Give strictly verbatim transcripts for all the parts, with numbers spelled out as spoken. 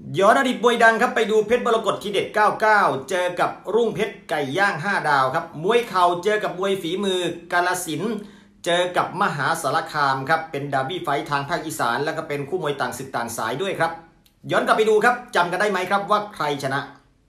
ย้อนอดีตมวยดังครับไปดูเพชรมรกตทีเด็ดเก้าสิบเก้าเจอกับรุ่งเพชรไก่ย่างห้าดาวครับมวยเข่าเจอกับมวยฝีมือกาฬสินธุ์เจอกับมหาสารคามครับเป็นดาร์บี้ไฟท์ทางภาคอีสานแล้วก็เป็นคู่มวยต่างศึกต่างสายด้วยครับย้อนกลับไปดูครับจำกันได้ไหมครับว่าใครชนะ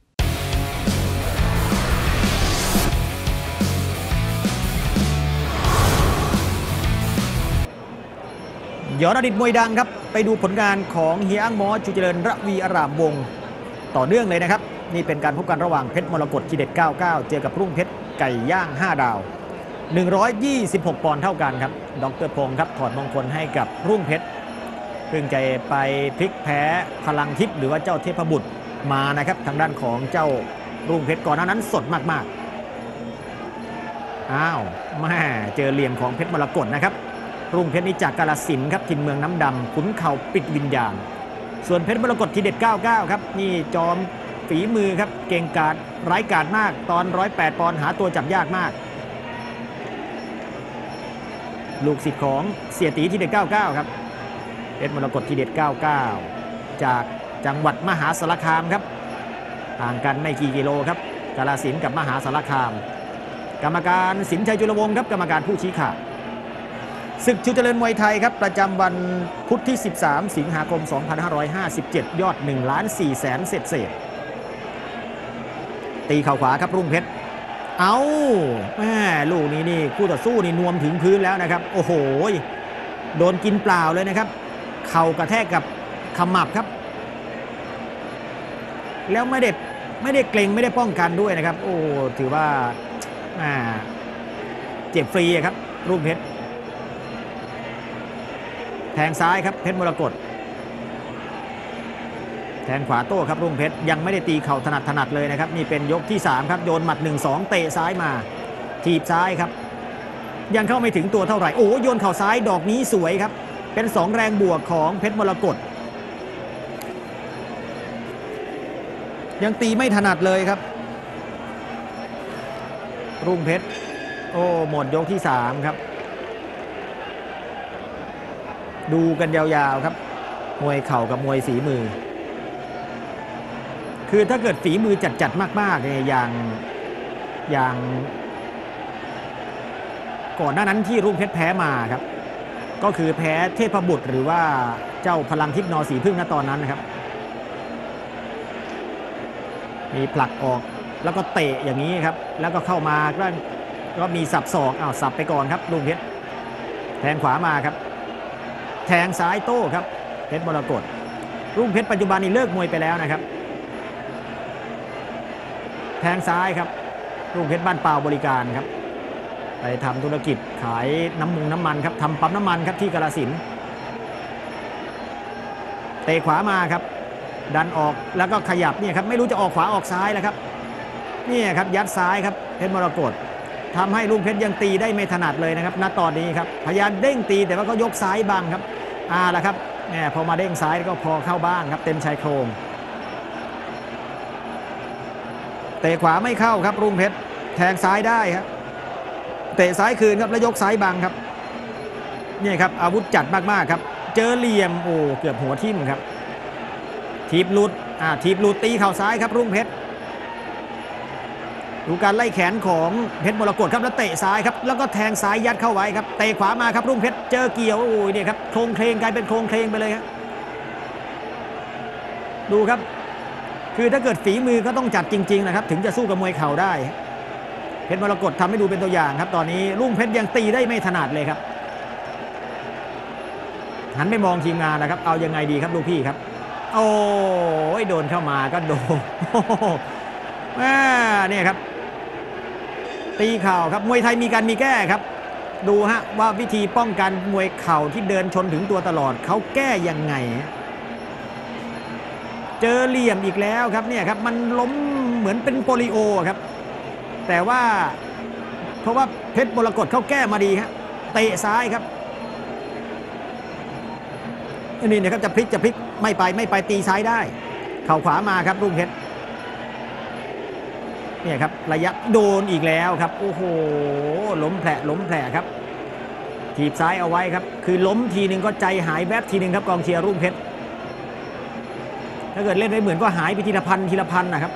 ย้อนอดีตมวยดังครับไปดูผลงานของเฮียอั้งมอชูเจริญระวีอารามวงศ์ต่อเนื่องเลยนะครับนี่เป็นการพบกันระหว่างเพชรมรกตทีเด็ดเก้าสิบเก้าเจอกับรุ่งเพชรไก่ย่างห้าดาวหนึ่งร้อยยี่สิบหกปอนด์เท่ากันครับดร.พงศ์ครับถอดมงคลให้กับรุ่งเพชรเพิ่งจะไปพลิกแพ้พลังทิพย์หรือว่าเจ้าเทพบุตรมานะครับทางด้านของเจ้ารุ่งเพชรก่อนหน้านั้นสดมากๆอ้าวแม่เจอเหลี่ยมของเพชรมรกตนะครับรุ่งเพชรนี่จากกาฬสินธุ์ครับถิ่นเมืองน้ำดำขุนเข่าปิดวิญญาณส่วนเพชรมรกตทีเด็ดเก้าสิบเก้าครับนี่จอมฝีมือครับเก่งกาจไร้กาจมากตอนหนึ่งร้อยแปดปอนด์หาตัวจับยากมากลูกศิษย์ของเสียตีทีเด็ดเก้าสิบเก้าครับเพชรมรกตทีเด็ดเก้าสิบเก้าจากจังหวัดมหาสารคามครับห่างกันไม่กี่กิโลครับกาฬสินธุ์กับมหาสารคามกรรมการสินชัยจุลวงศ์ครับกรรมการผู้ชี้ขาดศึกชูเจริญมวยไทยครับประจำวันพุธที่สิบสามสิงหาคมสองพันห้าร้อยห้าสิบเจ็ดยอดหนึ่งล้านสี่แสนเศษเศษตีเข่าขวาครับรุ่งเพชรเอาแม่ลูกนี้นี่คู่ต่อสู้นี่นวมถึงพื้นแล้วนะครับโอ้โหโดนกินเปล่าเลยนะครับเข่ากระแทกกับขมับครับแล้วไม่ได้ไม่ได้เกรงไม่ได้ป้องกันด้วยนะครับโอ้ถือว่าเจ็บฟรีครับรุ่งเพชรแทงซ้ายครับเพชรมรกตแทงขวาโต้ครับรุ่งเพชรยังไม่ได้ตีเข่าถนัดถนัดเลยนะครับนี่เป็นยกที่สามครับโยนหมัด หนึ่งสอง เตะซ้ายมาถีบซ้ายครับยังเข้าไม่ถึงตัวเท่าไหร่โอ้โยนเข่าซ้ายดอกนี้สวยครับเป็นสองแรงบวกของเพชรมรกตยังตีไม่ถนัดเลยครับรุ่งเพชรโอ้หมดยกที่สามครับดูกันยาวๆครับมวยเข่ากับมวยฝีมือคือถ้าเกิดฝีมือจัดๆมากๆเนี่ยอย่างอย่างก่อนหน้านั้นที่รุ่งเพชรแพ้มาครับก็คือแพ้เทพบุตรหรือว่าเจ้าพลังทิพย์นอสีพึ่งณตอนนั้นนะครับมีผลักออกแล้วก็เตะอย่างนี้ครับแล้วก็เข้ามาก็ก็มีสับศอกอ้าวสับไปก่อนครับรุ่งเพชรแทงขวามาครับแทงซ้ายโต้ครับเพชรมรกตรุ่งเพชรปัจจุบันนี้เลิกมวยไปแล้วนะครับแทงซ้ายครับรุ่งเพชรบ้านเปล่าบริการครับไปทำธุรกิจขายน้ำมุงน้ำมันครับทำปั๊มน้ำมันครับที่กาฬสินธุ์เตะขวามาครับดันออกแล้วก็ขยับเนี่ยครับไม่รู้จะออกขวาออกซ้ายแล้วครับนี่ครับยัดซ้ายครับเพชรมรกตทำให้รุ่งเพชรยังตีได้ไม่ถนัดเลยนะครับณตอนนี้ครับพยายามเด้งตีแต่ว่าก็ยกซ้ายบังครับอ่าแล้วครับเนี่ยพอมาเด้งซ้ายก็พอเข้าบ้างครับเต็มชายโครงเตะขวาไม่เข้าครับรุ่งเพชรแทงซ้ายได้ครับเตะซ้ายคืนครับแล้วยกซ้ายบังครับนี่ครับอาวุธจัดมากๆครับเจอเหลี่ยมโอ้เกือบหัวทิ่มครับทีบหลุดอ่าทีบหลุดตีเข่าซ้ายครับรุ่งเพชรดูการไล่แขนของเพชรมรกตครับแล้วเตะซ้ายครับแล้วก็แทงซ้ายยัดเข้าไว้ครับเตะขวามาครับรุ่งเพชรเจอเกี่ยวโอ้ยเนี่ยครับโครงเคลงกลายเป็นโครงเคลงไปเลยครับดูครับคือถ้าเกิดฝีมือก็ต้องจัดจริงๆนะครับถึงจะสู้กับมวยเข่าได้เพชรมรกตทำให้ดูเป็นตัวอย่างครับตอนนี้รุ่งเพชรยังตีได้ไม่ถนัดเลยครับหันไปมองทีมงานนะครับเอายังไงดีครับลูกพี่ครับโอ้ยโดนเข้ามาก็โดนอ่าเนี่ยครับตีเข่าครับมวยไทยมีการมีแก้ครับดูฮะว่าวิธีป้องกันมวยเข่าที่เดินชนถึงตัวตลอดเขาแก้ยังไงเจอเหลี่ยมอีกแล้วครับเนี่ยครับมันล้มเหมือนเป็นโปลิโอครับแต่ว่าเพราะว่าเพชรมรกตเขาแก้มาดีครับเตะซ้ายครับนี่นะครับจะพลิกจะพลิกไม่ไปไม่ไปตีซ้ายได้เข่าขวามาครับรุ่งเพชรเนี่ยครับระยะโดนอีกแล้วครับโอ้โหล้มแผลล้มแผลครับถีบซ้ายเอาไว้ครับคือล้มทีนึงก็ใจหายแวบทีนึงครับกองเชียร์รุ่งเพชรถ้าเกิดเล่นได้เหมือนก็หายไปทีละพันทีละพันนะครับ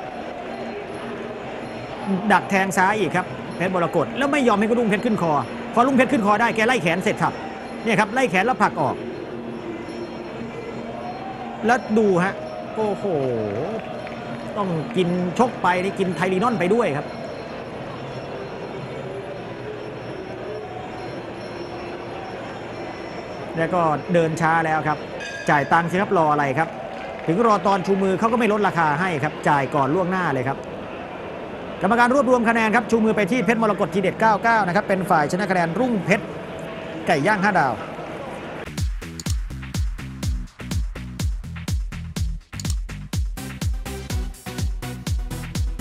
ดักแทงซ้ายอีกครับเพชรมรกตแล้วไม่ยอมให้กระดุมเพชรขึ้นคอพอลุงเพชรขึ้นคอได้แกไล่แขนเสร็จครับเนี่ยครับไล่แขนแล้วผลักออกแล้วดูฮะโอ้โหต้องกินชกไปนี่กินไทลีนอนไปด้วยครับแล้วก็เดินช้าแล้วครับจ่ายตังค์สิครับรออะไรครับถึงรอตอนชูมือเขาก็ไม่ลดราคาให้ครับจ่ายก่อนล่วงหน้าเลยครับกรรมการรวบรวมคะแนนครับชูมือไปที่เพชรมรกตทีเด็ดเก้าสิบเก้านะครับเป็นฝ่ายชนะคะแนนรุ่งเพชรไก่ย่างห้าดาว